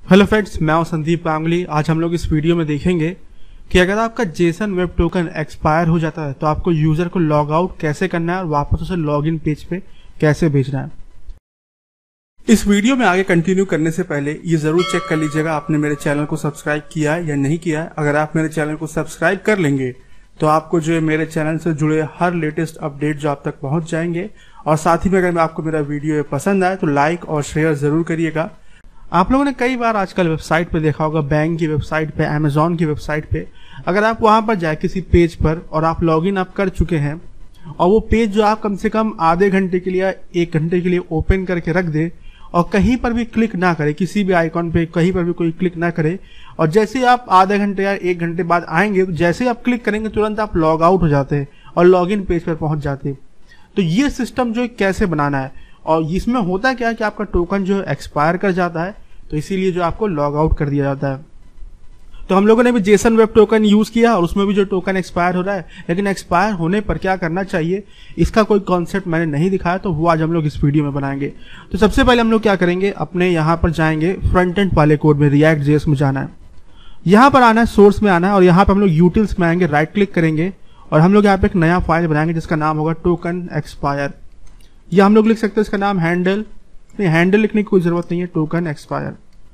Hello friends, मैं हूं संदीप गांगुली। आज हम लोग इस वीडियो में देखेंगे कि अगर आपका जेसन वेब टोकन एक्सपायर हो जाता है तो आपको यूजर को लॉग आउट कैसे करना है और वापस उसे लॉगिन पेज पे कैसे भेजना है। इस वीडियो में आगे कंटिन्यू करने से पहले ये जरूर चेक कर लीजिएगा आपने मेरे चैनल को सब्सक्राइब किया है या नहीं किया है। अगर आप मेरे चैनल को सब्सक्राइब कर लेंगे तो आपको जो है मेरे चैनल से जुड़े हर लेटेस्ट अपडेट जो आप तक पहुंच जाएंगे। और साथ ही में अगर आपको मेरा वीडियो पसंद आए तो लाइक और शेयर जरूर करिएगा। आप लोगों ने कई बार आजकल वेबसाइट पे देखा होगा, बैंक की वेबसाइट पे, अमेजॉन की वेबसाइट पे, अगर आप वहां पर जाए किसी पेज पर और आप लॉगिन आप कर चुके हैं और वो पेज जो आप कम से कम आधे घंटे के लिए या 1 घंटे के लिए ओपन करके रख दे और कहीं पर भी क्लिक ना करे, किसी भी आइकॉन पे कहीं पर भी कोई क्लिक ना करे, और जैसे ही आप आधे घंटे या 1 घंटे बाद आएंगे तो जैसे ही आप क्लिक करेंगे तुरंत आप लॉग आउट हो जाते हैं और लॉगिन पेज पर पहुंच जाते हैं। तो ये सिस्टम जो है कैसे बनाना है और इसमें होता क्या है कि आपका टोकन जो है एक्सपायर कर जाता है, तो इसीलिए जो आपको लॉग आउट कर दिया जाता है। तो हम लोगों ने भी जेसन वेब टोकन यूज किया और उसमें भी जो टोकन एक्सपायर हो रहा है, लेकिन एक्सपायर होने पर क्या करना चाहिए इसका कोई कॉन्सेप्ट मैंने नहीं दिखाया, तो वो आज हम लोग इस वीडियो में बनाएंगे। तो सबसे पहले हम लोग क्या करेंगे, अपने यहाँ पर जाएंगे फ्रंट एंड वाले कोड में, रिएक्ट जेएस में जाना है, यहाँ पर आना है, सोर्स में आना है और यहाँ पर हम लोग यूटिल्स में आएंगे, राइट क्लिक करेंगे और हम लोग यहाँ पे एक नया फाइल बनाएंगे जिसका नाम होगा टोकन एक्सपायर। या हम लोग लिख सकते हैं इसका नाम हैंडल, नहीं हैंडल लिखने की कोई जरूरत नहीं है, टोकन एक्सपायर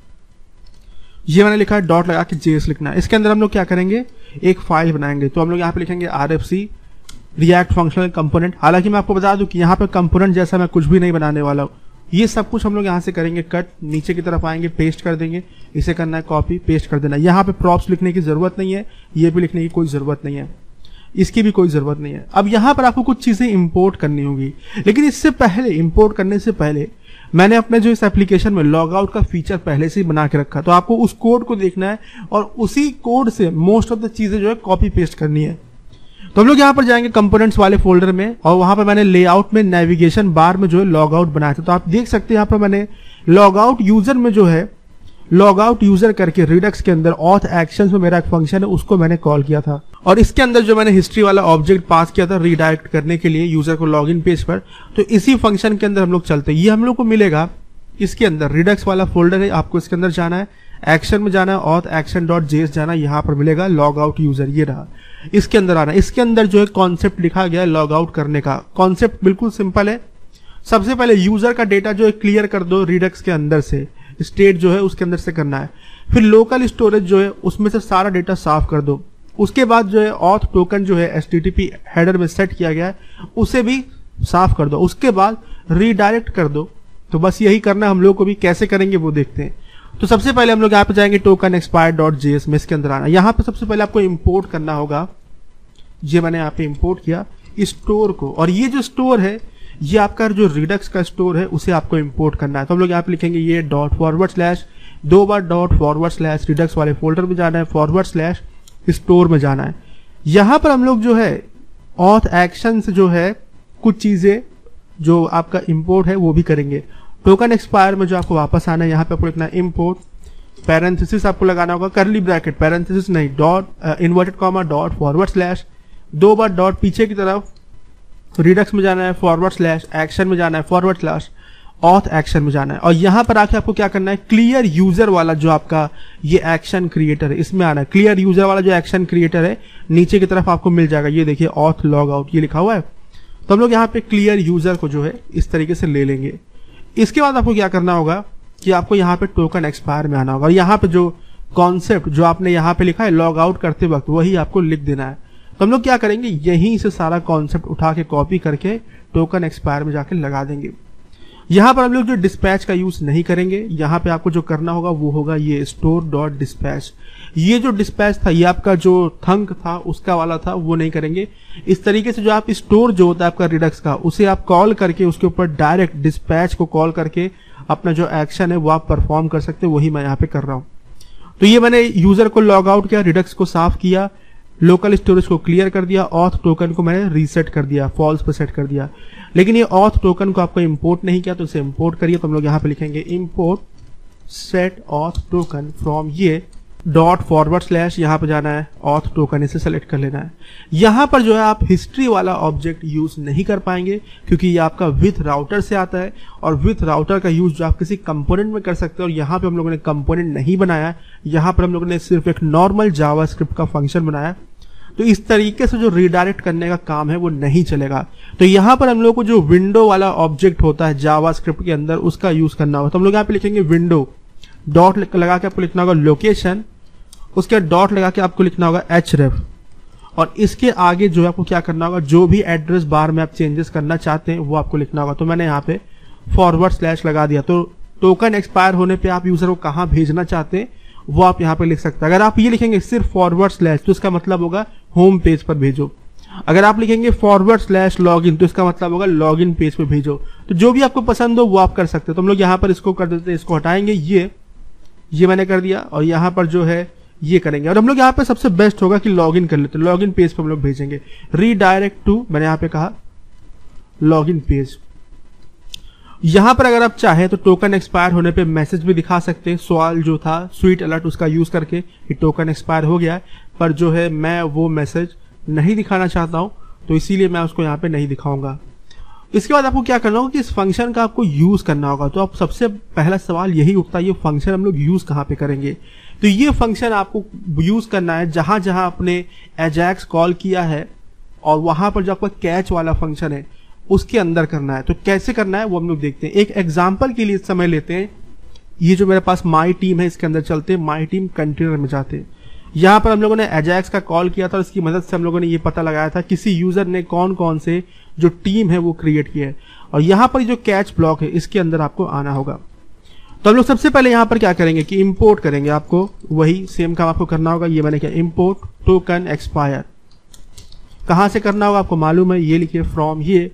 ये मैंने लिखा है, डॉट लगा के जेएस लिखना है। इसके अंदर हम लोग क्या करेंगे, एक फाइल बनाएंगे। तो हम लोग यहाँ पे लिखेंगे RFC रिएक्ट फंक्शनल कंपोनेंट। हालांकि मैं आपको बता दूं कि यहाँ पे कंपोनेंट जैसा मैं कुछ भी नहीं बनाने वाला हूँ, ये सब कुछ हम लोग यहाँ से करेंगे कट, नीचे की तरफ आएंगे, पेस्ट कर देंगे, इसे करना है कॉपी, पेस्ट कर देना। यहाँ पे प्रॉप्स लिखने की जरूरत नहीं है, ये भी लिखने की कोई जरूरत नहीं है, इसकी भी कोई जरूरत नहीं है। अब यहाँ पर आपको कुछ चीजें इंपोर्ट करनी होगी, लेकिन इससे पहले, इंपोर्ट करने से पहले मैंने अपने जो इस एप्लीकेशन में लॉग आउट का फीचर पहले से ही बना के रखा, तो आपको उस कोड को देखना है और उसी कोड से मोस्ट ऑफ द चीजें जो है कॉपी पेस्ट करनी है। तो हम लोग यहाँ पर जाएंगे कंपोनेंट्स वाले फोल्डर में और वहां पर मैंने लेआउट में नेविगेशन बार में जो है लॉग आउट बनाया था। तो आप देख सकते हैं यहाँ पर मैंने लॉग आउट यूजर में जो है लॉग आउट यूजर करके रिडक्स के अंदर ऑथ एक्शंस में मेरा एक फंक्शन है, उसको मैंने कॉल किया था और इसके अंदर जो मैंने हिस्ट्री वाला ऑब्जेक्ट पास किया था रीडायरेक्ट करने के लिए यूजर को लॉगिन पेज पर, तो इसी फंक्शन के अंदर हम लोग चलते हैं। ये हम लोग को मिलेगा इसके अंदर, रिडक्स वाला फोल्डर है, आपको इसके अंदर जाना है, एक्शन में जाना है, ऑथ एक्शन डॉट जेएस जाना है, यहाँ पर मिलेगा लॉग आउट यूजर, ये रहा, इसके अंदर आना है। इसके अंदर जो है कॉन्सेप्ट लिखा गया है लॉग आउट करने का। कॉन्सेप्ट बिल्कुल सिंपल है, सबसे पहले यूजर का डेटा जो है क्लियर कर दो रिडक्स के अंदर से, स्टेट जो है उसके अंदर से करना है, फिर लोकल स्टोरेज जो है उसमें से सारा डेटा साफ कर दो। उसके बाद जो है ऑथ टोकन जो है HTTP हेडर में सेट किया गया है उसे भी साफ कर दो, उसके बाद रीडायरेक्ट कर दो। तो बस यही करना हम लोग को भी, कैसे करेंगे वो देखते हैं। तो सबसे पहले हम लोग यहाँ पे जाएंगे टोकन एक्सपायर डॉट जेएस में, इसके अंदर आना, यहाँ पे सबसे पहले आपको इंपोर्ट करना होगा, ये मैंने यहाँ पे इंपोर्ट किया स्टोर को, और ये जो स्टोर है ये आपका जो रिडक्स का स्टोर है उसे आपको इंपोर्ट करना है। तो हम लोग यहाँ पे लिखेंगे ये ./, 2 बार ./ रिडक्स वाले फोल्डर में जाना है, / स्टोर में जाना है। यहां पर हम लोग जो है ऑथ एक्शन से जो है कुछ चीजें जो आपका इंपोर्ट है वो भी करेंगे। टोकन एक्सपायर में जो आपको वापस आना है, यहाँ पे आपको लिखना है इंपोर्ट, पैरेंथेसिस आपको लगाना होगा, करली ब्रैकेट, पैरेंथेसिस नहीं, डॉट इन्वर्टेड कॉमा ./, 2 बार डॉट, पीछे की तरफ रिडक्स में जाना है, / एक्शन में जाना है, / ऑथ एक्शन में जाना है। और यहां पर आके आपको क्या करना है, क्लियर यूजर वाला जो आपका ये एक्शन क्रिएटर है इसमें आना है। क्लियर यूजर वाला जो एक्शन क्रिएटर है नीचे की तरफ आपको मिल जाएगा, ये देखिए ऑथ लॉग आउट ये लिखा हुआ है। तो हम लोग यहाँ पे क्लियर यूजर को जो है इस तरीके से ले लेंगे। इसके बाद आपको क्या करना होगा कि आपको यहाँ पे टोकन एक्सपायर में आना होगा और यहाँ पे जो कॉन्सेप्ट जो आपने यहाँ पे लिखा है लॉग आउट करते वक्त वही आपको लिख देना है। तो हम लोग क्या करेंगे, यहीं से सारा कॉन्सेप्ट उठा के कॉपी करके टोकन एक्सपायर में जाके लगा देंगे। यहां पर हम लोग जो डिस्पैच का यूज नहीं करेंगे, यहां पे आपको जो करना होगा वो होगा ये store.dispatch। ये जो डिस्पैच था ये आपका जो थंक था उसका वाला था, वो नहीं करेंगे। इस तरीके से जो आप स्टोर जो होता है आपका रिडक्स का उसे आप कॉल करके उसके ऊपर डायरेक्ट डिस्पैच को कॉल करके अपना जो एक्शन है वो आप परफॉर्म कर सकते, वही मैं यहाँ पे कर रहा हूँ। तो ये मैंने यूजर को लॉग आउट किया, रिडक्स को साफ किया, लोकल स्टोरेज को क्लियर कर दिया, ऑथ टोकन को मैंने रीसेट कर दिया, फॉल्स पे सेट कर दिया। लेकिन ये ऑथ टोकन को आपको इंपोर्ट नहीं किया तो इसे इंपोर्ट करिए। तो हम लोग यहाँ पे लिखेंगे import set auth token from ये ./ यहाँ पे जाना है, ऑथ टोकन इसे सेलेक्ट कर लेना है। यहाँ पर जो है आप हिस्ट्री वाला ऑब्जेक्ट यूज नहीं कर पाएंगे क्योंकि ये आपका विथ राउटर से आता है, और विथ राउटर का यूज जो आप किसी कंपोनेंट में कर सकते हो, और यहाँ पे हम लोगों ने कंपोनेंट नहीं बनाया है, यहाँ पर हम लोगों ने सिर्फ एक नॉर्मल जावास्क्रिप्ट का फंक्शन बनाया है। तो इस तरीके से जो रिडायरेक्ट करने का काम है वो नहीं चलेगा। तो यहाँ पर हम लोग को जो विंडो वाला ऑब्जेक्ट होता है जावास्क्रिप्ट के अंदर उसका यूज करना होगा। तो हम लोग यहाँ पे लिखेंगे विंडो, डॉट लगा के आपको लिखना होगा लोकेशन, उसके बाद डॉट लगा के आपको लिखना होगा href, और इसके आगे जो है आपको क्या करना होगा, जो भी एड्रेस बार में आप चेंजेस करना चाहते हैं वो आपको लिखना होगा। तो मैंने यहाँ पे / लगा दिया। तो टोकन एक्सपायर होने पे आप यूजर को कहाँ भेजना चाहते हैं वो आप यहाँ पे लिख सकते हैं। अगर आप ये लिखेंगे सिर्फ / तो इसका मतलब होगा होम पेज पर भेजो। अगर आप लिखेंगे / लॉगिन तो इसका मतलब होगा लॉगिन पेज पे भेजो। तो जो भी आपको पसंद हो वो आप कर सकते हो। तो हम लोग यहाँ पर इसको कर देते हैं, इसको हटाएंगे, ये मैंने कर दिया, और यहाँ पर जो है ये करेंगे। और हम लोग यहाँ पे सबसे बेस्ट होगा कि लॉगिन कर लेते हैं, लॉगिन पेज पे हम लोग भेजेंगे। रीडायरेक्ट टू, मैंने यहाँ पे कहा लॉगिन पेज। यहां पर अगर आप चाहें तो टोकन एक्सपायर होने पे मैसेज भी दिखा सकते हैं। सवाल जो था स्वीट अलर्ट उसका यूज करके कि टोकन एक्सपायर हो गया है, पर जो है मैं वो मैसेज नहीं दिखाना चाहता हूं, तो इसीलिए मैं उसको यहाँ पे नहीं दिखाऊंगा। इसके बाद आपको क्या करना होगा कि इस फंक्शन का आपको यूज करना होगा। तो आप सबसे पहला सवाल यही उठता है, ये फंक्शन हम लोग यूज कहाँ पे करेंगे। तो ये फंक्शन आपको यूज करना है जहां जहां आपने एजैक्स कॉल किया है, और वहां पर जो आपका कैच वाला फंक्शन है उसके अंदर करना है। तो कैसे करना है वो हम लोग देखते हैं। एक एग्जाम्पल के लिए समय लेते हैं। ये जो मेरे पास माई टीम है इसके अंदर चलते हैं, माई टीम कंटेनर में जाते हैं। यहाँ पर हम लोगों ने एजैक्स का कॉल किया था, और इसकी मदद से हम लोगों ने ये पता लगाया था किसी यूजर ने कौन कौन से जो टीम है वो क्रिएट किया है। और यहाँ पर जो कैच ब्लॉक है इसके अंदर आपको आना होगा। तो हम लोग सबसे पहले यहाँ पर क्या करेंगे कि इंपोर्ट करेंगे। आपको वही सेम काम आपको करना होगा। ये मैंने क्या, इंपोर्ट टोकन एक्सपायर। कहाँ से करना होगा आपको मालूम है, ये लिखिए फ्रॉम ये ./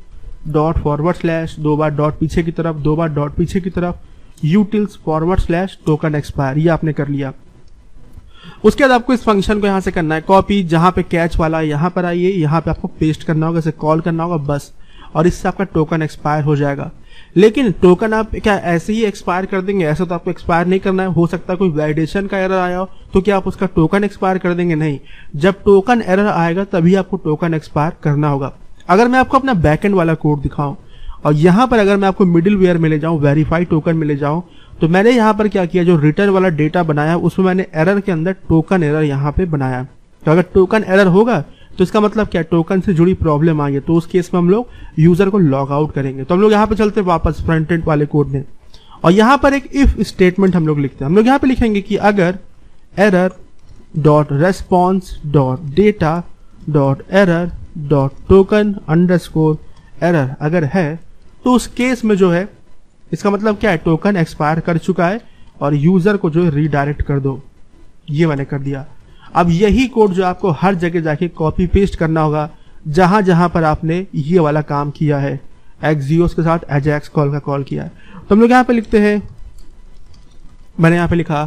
2 बार डॉट पीछे की तरफ, 2 बार डॉट पीछे की तरफ, utils / टोकन एक्सपायर। ये आपने कर लिया। उसके बाद आपको इस फंक्शन को यहां से करना है कॉपी, जहां पे कैच वाला यहां पर आइए, यहां पे आपको पेस्ट करना होगा, इसे कॉल करना होगा बस, और इससे आपका टोकन एक्सपायर हो जाएगा। लेकिन टोकन आप क्या ऐसे ही एक्सपायर कर देंगे? ऐसा तो आपको एक्सपायर नहीं करना है। हो सकता है कोई वैलिडेशन का एरर आया हो, तो क्या आप उसका टोकन एक्सपायर कर देंगे? नहीं, जब टोकन एरर आएगा तभी आपको टोकन एक्सपायर करना होगा। अगर मैं आपको अपना बैकएंड वाला कोड दिखाऊं, और यहां पर अगर मैं आपको मिडिल वेयर में ले जाऊं, वेरीफाई टोकन में ले जाऊं, तो मैंने यहां पर क्या किया, जो रिटर्न वाला डेटा बनाया उसमें मैंने एरर के अंदर टोकन एरर यहां पे बनाया। तो अगर टोकन एरर होगा तो इसका मतलब क्या, टोकन से जुड़ी प्रॉब्लम आई है, तो उस केस में हम लोग यूजर को लॉग आउट करेंगे। तो हम लोग यहाँ पे चलते हैं वापस फ्रंट एंड वाले कोड में, और यहाँ पर एक इफ स्टेटमेंट हम लोग लिखते हैं। हम लोग यहाँ पे लिखेंगे कि अगर error dot response dot data dot error dot token underscore error अगर है, तो उस केस में जो है इसका मतलब क्या है, टोकन एक्सपायर कर चुका है और यूजर को जो है रीडायरेक्ट कर दो। ये मैंने कर दिया। अब यही कोड जो आपको हर जगह जाके कॉपी पेस्ट करना होगा जहां जहां पर आपने ये वाला काम किया है, एक्सियोस के साथ एजैक्स कॉल का कॉल किया है। तो हम लोग यहाँ पे लिखते हैं, मैंने यहाँ पे लिखा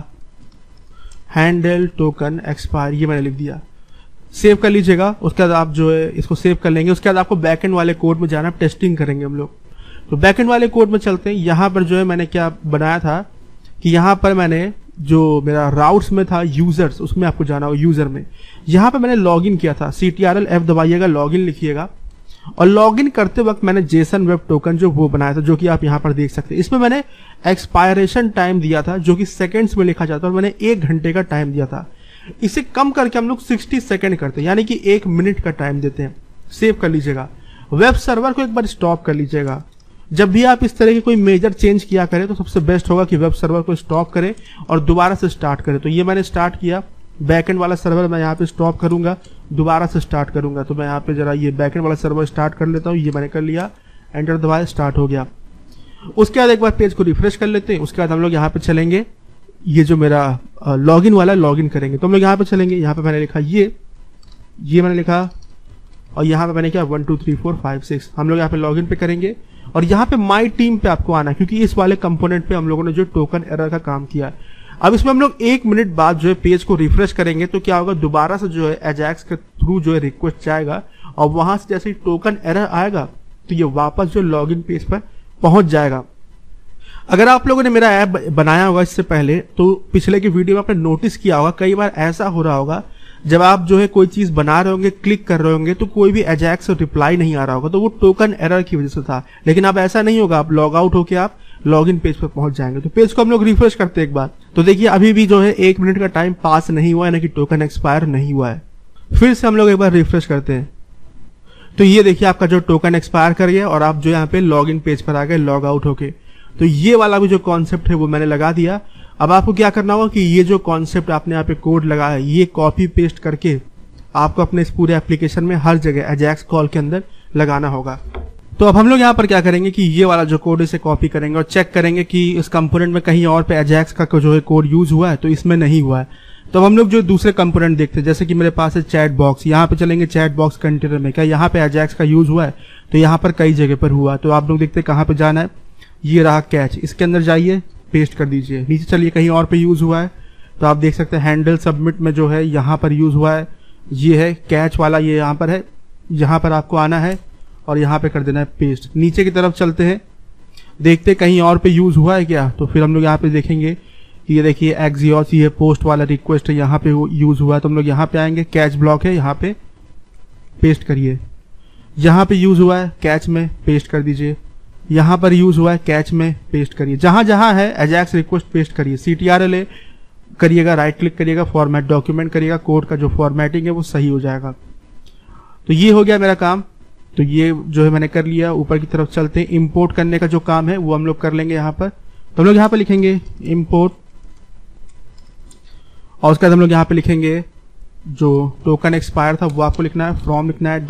हैंडल टोकन एक्सपायर, ये मैंने लिख दिया। सेव कर लीजिएगा। उसके बाद आप जो है इसको सेव कर लेंगे। उसके बाद आपको बैकएंड वाले कोड में जाना, टेस्टिंग करेंगे हम लोग। तो बैकएंड वाले कोड में चलते हैं। यहाँ पर जो है मैंने क्या बनाया था कि यहाँ पर मैंने जो मेरा राउट्स में था यूजर्स, उसमें आपको जाना होगा यूजर में। यहाँ पे मैंने लॉगिन किया था, CTRL F दबाइएगा, लॉगिन लिखिएगा, और लॉगिन करते वक्त मैंने जेसन वेब टोकन जो वो बनाया था, जो कि आप यहाँ पर देख सकते हैं। इसमें मैंने एक्सपायरेशन टाइम दिया था जो कि सेकेंड्स में लिखा जाता है, और मैंने 1 घंटे का टाइम दिया था। इसे कम करके हम लोग 60 सेकेंड करते हैं, यानी कि 1 मिनट का टाइम देते हैं। सेव कर लीजिएगा। वेब सर्वर को एक बार स्टॉप कर लीजिएगा। जब भी आप इस तरह की कोई मेजर चेंज किया करें तो सबसे बेस्ट होगा कि वेब सर्वर को स्टॉप करें और दोबारा से स्टार्ट करें। तो ये मैंने स्टार्ट किया, बैकएंड वाला सर्वर मैं यहाँ पे स्टॉप करूंगा, दोबारा से स्टार्ट करूंगा। तो मैं यहाँ पे जरा ये बैकएंड वाला सर्वर स्टार्ट कर लेता हूँ। ये मैंने कर लिया, एंटर दबाया, स्टार्ट हो गया। उसके बाद एक बार पेज को रिफ्रेश कर लेते हैं। उसके बाद हम लोग यहाँ पे चलेंगे, ये जो मेरा लॉगिन वाला लॉगिन करेंगे। तो हम लोग यहाँ पे चलेंगे। यहाँ पे मैंने लिखा ये मैंने लिखा, और यहाँ पे मैंने क्या 1 2 3 4 5 6 हम लोग यहाँ पे लॉगिन पे करेंगे। और यहाँ पे माई टीम पे आपको आना है, क्योंकि इस वाले कंपोनेंट पे हम लोगों ने जो टोकन एरर का काम किया है। अब इसमें हम लोग 1 मिनट बाद जो है पेज को रिफ्रेश करेंगे, तो क्या होगा, दोबारा से जो है एजैक्स के थ्रू जो है रिक्वेस्ट जाएगा, और वहां से जैसे ही टोकन एरर आएगा तो ये वापस जो लॉगिन पेज पर पहुंच जाएगा। अगर आप लोगों ने मेरा ऐप बनाया होगा इससे पहले, तो पिछले की वीडियो में आपने नोटिस किया होगा, कई बार ऐसा हो रहा होगा जब आप जो है कोई चीज बना रहे होंगे, क्लिक कर रहे होंगे, तो कोई भी एजाक्स रिप्लाई नहीं आ रहा होगा, तो वो टोकन एरर की वजह से था। लेकिन अब ऐसा नहीं होगा, आप लॉग आउट होकर आप लॉगिन पेज पर पहुंच जाएंगे। तो पेज को हम लोग रिफ्रेश करते हैं एक बार, तो देखिए अभी भी जो है 1 मिनट का टाइम पास नहीं हुआ है, ना कि टोकन एक्सपायर नहीं हुआ है। फिर से हम लोग एक बार रिफ्रेश करते हैं, तो ये देखिए आपका जो टोकन एक्सपायर कर गया और आप जो यहाँ पे लॉगिन पेज पर आ गए लॉग आउट होके। तो ये वाला भी जो कॉन्सेप्ट है वो मैंने लगा दिया। अब आपको क्या करना होगा कि ये जो कॉन्सेप्ट आपने यहाँ पे कोड लगाया है, ये कॉपी पेस्ट करके आपको अपने इस पूरे एप्लीकेशन में हर जगह एजाक्स कॉल के अंदर लगाना होगा। तो अब हम लोग यहाँ पर क्या करेंगे कि ये वाला जो कोड इसे कॉपी करेंगे और चेक करेंगे कि इस कंपोनेंट में कहीं और पे एजाक्स का जो है कोड यूज हुआ है, तो इसमें नहीं हुआ है। तो अब हम लोग जो दूसरे कंपोनेंट देखते हैं, जैसे कि मेरे पास है चैट बॉक्स, यहाँ पे चलेंगे चैट बॉक्स कंटेनर में, क्या यहाँ पे एजाक्स का यूज हुआ है? तो यहाँ पर कई जगह पर हुआ। तो आप लोग देखते हैं कहाँ पे जाना है, ये रहा कैच, इसके अंदर जाइए, पेस्ट कर दीजिए। नीचे चलिए कहीं और पे यूज हुआ है, तो आप देख सकते हैं हैंडल सबमिट में जो है यहाँ पर यूज हुआ है, ये है कैच वाला, ये यहाँ पर है, यहाँ पर आपको आना है और यहाँ पे कर देना है पेस्ट। नीचे की तरफ चलते हैं, देखते कहीं और पे यूज हुआ है क्या, तो फिर हम लोग यहाँ पे देखेंगे कि ये देखिए एक्सियोस, ये पोस्ट वाला रिक्वेस्ट है, यहाँ पे यूज हुआ है। तो हम लोग यहाँ पे आएंगे, कैच ब्लॉक है, यहाँ पे पेस्ट करिए। यहाँ पे यूज हुआ है कैच में, पेस्ट कर दीजिए। यहाँ पर यूज हुआ है कैच में, पेस्ट करिए। जहां जहां है एजाक्स रिक्वेस्ट पेस्ट करिए। CTRL करिएगा, राइट क्लिक करिएगा, फॉर्मेट डॉक्यूमेंट करिएगा, कोड का जो फॉर्मेटिंग है वो सही हो जाएगा। तो ये हो गया मेरा काम। तो ये जो है मैंने कर लिया। ऊपर की तरफ चलते हैं, इंपोर्ट करने का जो काम है वो हम लोग कर लेंगे यहाँ पर। तो हम लोग यहाँ पर लिखेंगे इंपोर्ट, और उसके बाद हम लोग यहाँ पे लिखेंगे जो टोकन एक्सपायर था वो आपको लिखना है, फ्रॉम लिखना है, ./,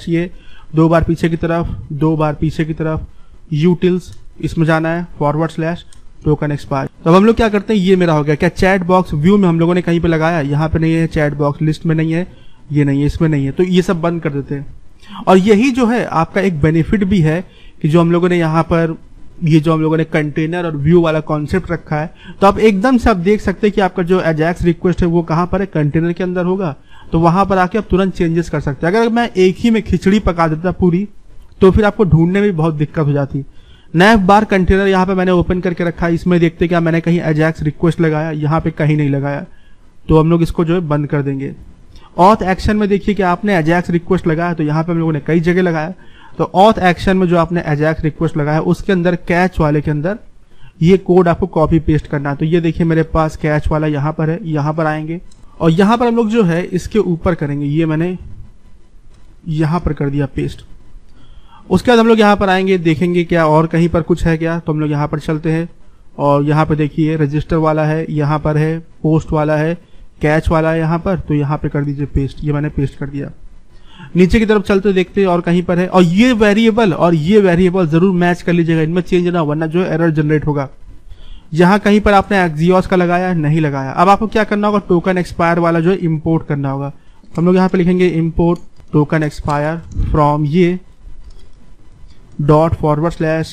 ये 2 बार पीछे की तरफ, 2 बार पीछे की तरफ, यूटिल्स इसमें जाना है, / टोकन एक्सपायर। तो अब हम लोग क्या करते हैं, ये मेरा हो गया। क्या चैट बॉक्स व्यू में हम लोगों ने कहीं पे लगाया? यहाँ पे नहीं है, चैट बॉक्स लिस्ट में नहीं है, ये नहीं है, इसमें नहीं है, तो ये सब बंद कर देते हैं। और यही जो है आपका एक बेनिफिट भी है कि जो हम लोगों ने यहाँ पर ये जो हम लोगों ने कंटेनर और व्यू वाला कॉन्सेप्ट रखा है, तो आप एकदम से आप देख सकते हैं कि आपका जो एजाक्स रिक्वेस्ट है वो कहाँ पर है, कंटेनर के अंदर होगा। तो वहां पर आके आप तुरंत चेंजेस कर सकते हैं। अगर मैं एक ही में खिचड़ी पका देता पूरी, तो फिर आपको ढूंढने में बहुत दिक्कत हो जाती। नैव बार कंटेनर यहाँ पे मैंने ओपन करके रखा है, इसमें देखते क्या मैंने कहीं एजाक्स रिक्वेस्ट लगाया, यहाँ पे कहीं नहीं लगाया। तो हम लोग इसको जो है बंद कर देंगे। ऑथ एक्शन में देखिए कि आपने एजाक्स रिक्वेस्ट लगाया, तो यहाँ पे हम लोगों ने कई जगह लगाया। तो ऑथ एक्शन में जो आपने एजाक्स रिक्वेस्ट लगाया उसके अंदर कैच वाले के अंदर ये कोड आपको कॉपी पेस्ट करना है। तो ये देखिए मेरे पास कैच वाला यहाँ पर है, यहाँ पर आएंगे और यहाँ पर हम लोग जो है इसके ऊपर करेंगे, ये मैंने यहाँ पर कर दिया पेस्ट। उसके बाद हम लोग यहाँ पर आएंगे, देखेंगे क्या और कहीं पर कुछ है क्या। तो हम लोग यहाँ पर चलते हैं और यहाँ पर देखिए रजिस्टर वाला है, यहाँ पर है पोस्ट वाला है, कैच वाला है यहाँ पर, तो यहाँ पे कर दीजिए पेस्ट। ये मैंने पेस्ट कर दिया। नीचे की तरफ चलते देखते हैं और कहीं पर है, और ये वेरिएबल और ये वेरिएबल जरूर मैच कर लीजिएगा, इनमें चेंज ना, वरना जो एरर जनरेट होगा। यहाँ कहीं पर आपने एक्सियोस का लगाया, नहीं लगाया। अब आपको क्या करना होगा, टोकन एक्सपायर वाला जो है इंपोर्ट करना होगा। हम लोग यहाँ पे लिखेंगे इंपोर्ट टोकन एक्सपायर फ्रॉम ये ./,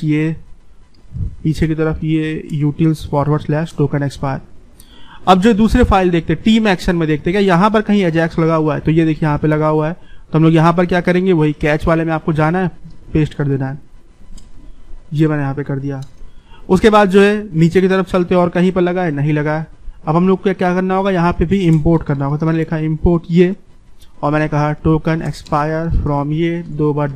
ये पीछे की तरफ ये यूटिल्स / टोकन एक्सपायर। अब जो दूसरे फाइल देखते हैं, टीम एक्शन में देखते हैं क्या यहाँ पर कहीं एजाक्स लगा हुआ है। तो ये देखिए यहाँ पे लगा हुआ है। तो हम लोग यहाँ पर क्या करेंगे, वही कैच वाले में आपको जाना है, पेस्ट कर देना है। ये मैंने यहाँ पे कर दिया। उसके बाद जो है नीचे की तरफ चलते और कहीं पर लगा है, नहीं लगा है। अब हम लोग को क्या करना होगा, यहाँ पे भी इंपोर्ट करना होगा। तो मैंने लिखा इंपोर्ट ये, और मैंने कहा टोकन एक्सपायर फ्रॉम ये 2 बार ./,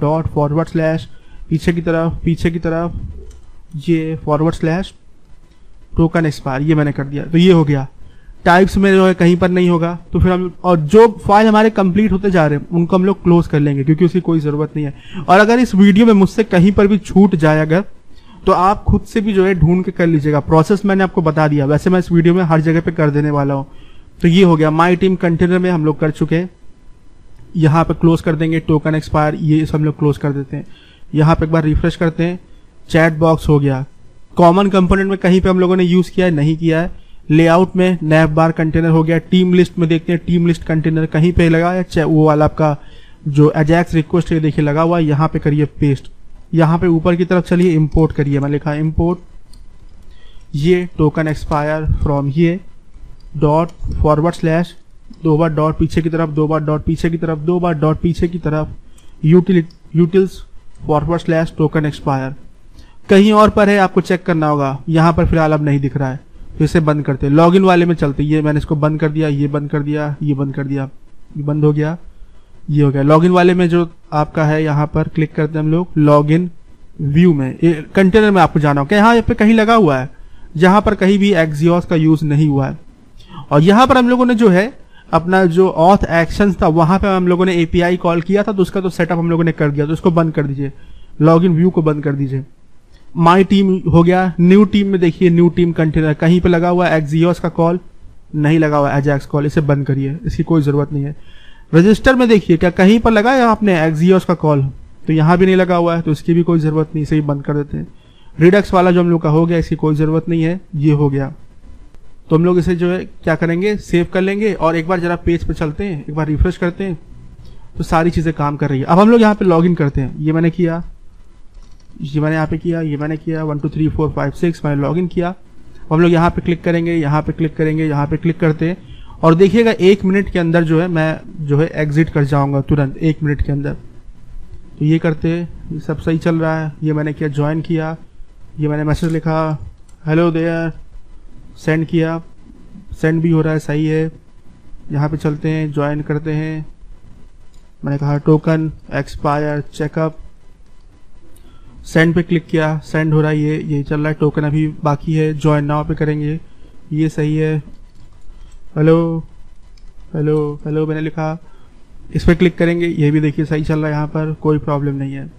पीछे की तरफ ये / टोकन एक्सपायर, ये मैंने कर दिया। तो ये हो गया। टाइप्स में जो है कहीं पर नहीं होगा, तो फिर हम और जो फाइल हमारे कंप्लीट होते जा रहे हैं उनको हम लोग क्लोज कर लेंगे, क्योंकि उसकी कोई जरूरत नहीं है। और अगर इस वीडियो में मुझसे कहीं पर भी छूट जाए अगर, तो आप खुद से भी जो है ढूंढ के कर लीजिएगा। प्रोसेस मैंने आपको बता दिया, वैसे मैं इस वीडियो में हर जगह पे कर देने वाला हूँ। तो ये हो गया, माई टीम कंटेनर में हम लोग कर चुके हैं। यहाँ पे क्लोज कर देंगे टोकन एक्सपायर, ये सब लोग क्लोज कर देते हैं। यहाँ पे एक बार रिफ्रेश करते हैं, चैट बॉक्स हो गया। कॉमन कंपोनेंट में कहीं पे हम लोगों ने यूज किया है, नहीं किया है। लेआउट में नैव बार कंटेनर हो गया। टीम लिस्ट में देखते हैं, टीम लिस्ट कंटेनर कहीं पे लगा है, वो वाला आपका जो एजाक्स रिक्वेस्ट है देखिए लगा हुआ है, यहाँ पे करिए पेस्ट। यहाँ पे ऊपर की तरफ चलिए इंपोर्ट करिए, मैं लिखा इंपोर्ट ये टोकन एक्सपायर फ्रॉम ये ./ 2 बार डॉट पीछे की तरफ, 2 बार डॉट पीछे की तरफ, 2 बार डॉट पीछे की तरफ, यूटिल्स / टोकन एक्सपायर। कहीं और पर है, आपको चेक करना होगा। यहाँ पर फिलहाल अब नहीं दिख रहा है, तो इसे बंद करते हैं। लॉगिन वाले में चलते, ये मैंने इसको बंद कर दिया, ये बंद कर दिया, ये बंद कर दिया, ये बंद हो गया, ये हो गया। लॉगिन वाले में जो आपका है यहाँ पर क्लिक करते हैं हम लोग लॉगिन व्यू में। कंटेनर में आपको जाना होगा, यहाँ पे कहीं लगा हुआ है जहां पर कहीं भी एक्सियोस का यूज नहीं हुआ है। और यहाँ पर हम लोगों ने जो है अपना जो ऑथ एक्शंस था वहां पे हम लोगों ने एपीआई कॉल किया था, तो उसका तो सेटअप हम लोगों ने कर दिया, तो इसको बंद कर दीजिए, लॉगिन व्यू को बंद कर दीजिए। माई टीम हो गया। न्यू टीम में देखिए न्यू टीम कंटेनर कहीं पे लगा हुआ है, एक्सियोस का कॉल नहीं लगा हुआ, एजैक्स कॉल, इसे बंद करिए, इसकी कोई जरूरत नहीं है। रजिस्टर में देखिए क्या कहीं पर लगा है आपने एक्सियोस का कॉल, तो यहाँ भी नहीं लगा हुआ है, तो इसकी भी कोई जरूरत नहीं, इसे ही बंद कर देते हैं। रिडक्स वाला जो हम लोग का हो गया, इसकी कोई जरूरत नहीं है, ये हो गया। तो हम लोग इसे जो है क्या करेंगे, सेव कर लेंगे और एक बार जरा पेज पे चलते हैं, एक बार रिफ्रेश करते हैं, तो सारी चीजें काम कर रही है। अब हम लोग यहाँ पे लॉगिन करते हैं, ये मैंने किया, ये मैंने यहाँ पे किया, ये मैंने किया, 1 2 3 4 5 6 मैंने लॉगिन किया। अब हम लोग यहाँ पे क्लिक करेंगे, यहाँ पे क्लिक करेंगे, यहाँ पे क्लिक करते हैं और देखिएगा 1 मिनट के अंदर जो है मैं जो है एग्जिट कर जाऊंगा तुरंत 1 मिनट के अंदर। तो ये करते, ये सब सही चल रहा है। ये मैंने किया, ज्वाइन किया, ये मैंने मैसेज लिखा हेलो देयर, सेंड किया, सेंड भी हो रहा है, सही है। यहाँ पे चलते हैं, ज्वाइन करते हैं, मैंने कहा टोकन एक्सपायर चेकअप, सेंड पे क्लिक किया, सेंड हो रहा है, ये यही चल रहा है। टोकन अभी बाकी है, ज्वाइन नाउ पे करेंगे, ये सही है। हेलो हेलो हेलो मैंने लिखा, इस पर क्लिक करेंगे, ये भी देखिए सही चल रहा है, यहाँ पर कोई प्रॉब्लम नहीं है।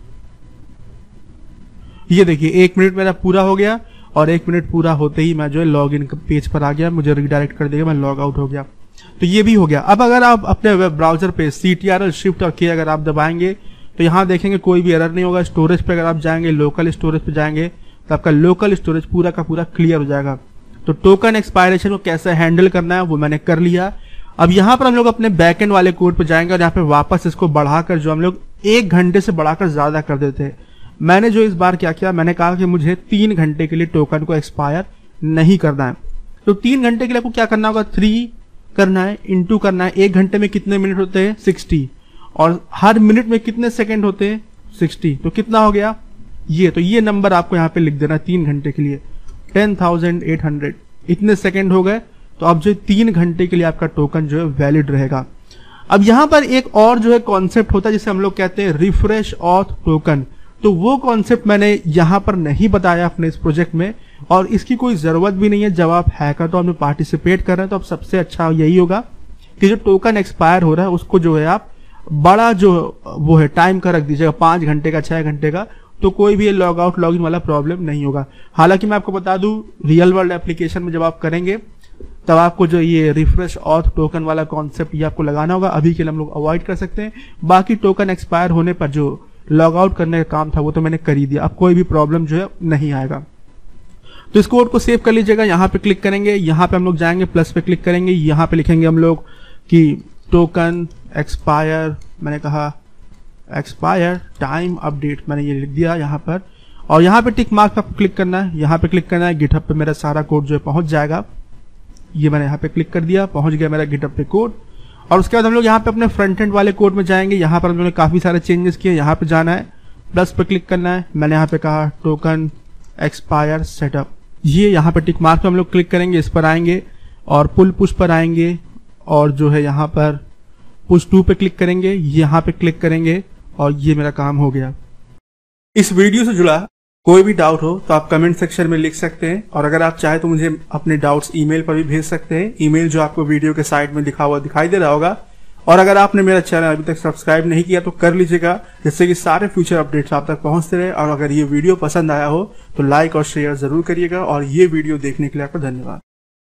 ये देखिए 1 मिनट मेरा पूरा हो गया और 1 मिनट पूरा होते ही मैं जो है लॉग इन पेज पर आ गया, मुझे रिडायरेक्ट कर देगा, मैं लॉग आउट हो गया। तो ये भी हो गया। अब अगर आप अपने वेब ब्राउजर पे CTRL शिफ्ट और के अगर आप दबाएंगे तो यहाँ देखेंगे कोई भी एरर नहीं होगा। स्टोरेज पे अगर आप जाएंगे, लोकल स्टोरेज पे जाएंगे, तो आपका लोकल स्टोरेज पूरा का पूरा क्लियर हो जाएगा। तो टोकन एक्सपायरेशन को कैसे हैंडल करना है वो मैंने कर लिया। अब यहाँ पर हम लोग अपने बैकएंड वाले कोड पे जाएंगे और यहाँ पे वापस इसको बढ़ाकर जो हम लोग 1 घंटे से बढ़ाकर ज्यादा कर देते हैं। मैंने जो इस बार क्या किया, मैंने कहा कि मुझे 3 घंटे के लिए टोकन को एक्सपायर नहीं करना है। तो 3 घंटे के लिए आपको क्या करना होगा, 3 करना है, इंटू करना है। 1 घंटे में कितने मिनट होते हैं, 60, और हर मिनट में कितने सेकंड होते हैं, 60। तो कितना हो गया ये, तो ये नंबर आपको यहाँ पे लिख देना 3 घंटे के लिए 10,800 इतने सेकंड हो गए। तो अब जो 3 घंटे के लिए आपका टोकन जो है वैलिड रहेगा। अब यहाँ पर एक और जो है कॉन्सेप्ट होता है जिसे हम लोग कहते हैं रिफ्रेश ऑथ टोकन। तो वो कॉन्सेप्ट मैंने यहाँ पर नहीं बताया अपने इस प्रोजेक्ट में, और इसकी कोई जरूरत भी नहीं है। जब आप हैकाथॉन में पार्टिसिपेट कर रहे हैं तो अब सबसे अच्छा यही होगा कि जो टोकन एक्सपायर हो रहा है उसको जो है आप बड़ा जो वो है टाइम का रख दीजिएगा, 5 घंटे का, 6 घंटे का, तो कोई भी लॉग आउट लॉग इन वाला प्रॉब्लम नहीं होगा। हालांकि मैं आपको बता दूं, रियल वर्ल्ड एप्लीकेशन में जब आप करेंगे तब आपको जो ये रिफ्रेश ऑथ टोकन वाला कॉन्सेप्ट ये आपको लगाना होगा। अभी के लिए हम लोग अवॉइड कर सकते हैं। बाकी टोकन एक्सपायर होने पर जो लॉग आउट करने का काम था वो तो मैंने कर ही दिया, अब कोई भी प्रॉब्लम जो है नहीं आएगा। तो इस कोड को सेव कर लीजिएगा, यहाँ पे क्लिक करेंगे, यहाँ पे हम लोग जाएंगे, प्लस पे क्लिक करेंगे, यहाँ पे लिखेंगे हम लोग कि टोकन एक्सपायर, मैंने कहा एक्सपायर टाइम अपडेट, मैंने ये लिख दिया यहाँ पर। और यहाँ पे टिक मार्क पे आपको क्लिक करना है, यहाँ पे क्लिक करना है, गिटहब पे मेरा सारा कोड जो है पहुंच जाएगा। ये मैंने यहाँ पे क्लिक कर दिया, पहुंच गया मेरा गिटहब पे कोड। और उसके बाद हम लोग यहाँ पे अपने फ्रंट एंड वाले कोड में जाएंगे। यहाँ पर हम लोगों ने काफी सारे चेंजेस किए, यहाँ पे जाना है, प्लस पे क्लिक करना है, मैंने यहाँ पे कहा टोकन एक्सपायर सेटअप। ये यहाँ पे टिक मार्क पे हम लोग क्लिक करेंगे, इस पर आएंगे और पुल पुश पर आएंगे और जो है यहाँ पर पुश 2 पे क्लिक करेंगे, यहाँ पे क्लिक करेंगे और ये मेरा काम हो गया। इस वीडियो से जुड़ा कोई भी डाउट हो तो आप कमेंट सेक्शन में लिख सकते हैं, और अगर आप चाहे तो मुझे अपने डाउट्स ईमेल पर भी भेज सकते हैं। ईमेल जो आपको वीडियो के साइड में लिखा हुआ दिखाई दे रहा होगा। और अगर आपने मेरा चैनल अभी तक सब्सक्राइब नहीं किया तो कर लीजिएगा, जिससे कि सारे फ्यूचर अपडेट्स आप तक पहुंचते रहे। और अगर ये वीडियो पसंद आया हो तो लाइक और शेयर जरूर करिएगा। और ये वीडियो देखने के लिए आपका धन्यवाद।